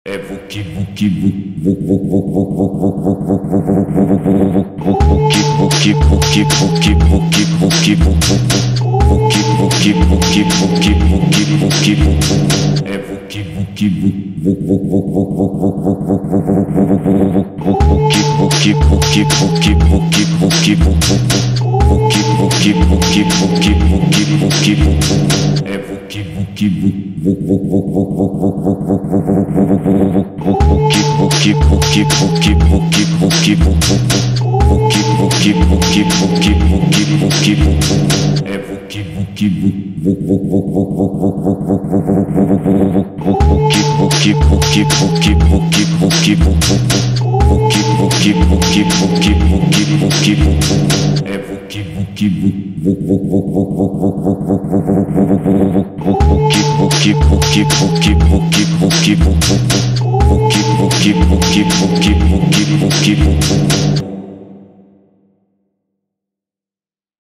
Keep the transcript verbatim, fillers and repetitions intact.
É vuki vuki vuki vuki vuki vuki vuki vuki vuki vuki vuki é vuki vuki vuki vuki vuki vuki vuki vuki é vuki vuki é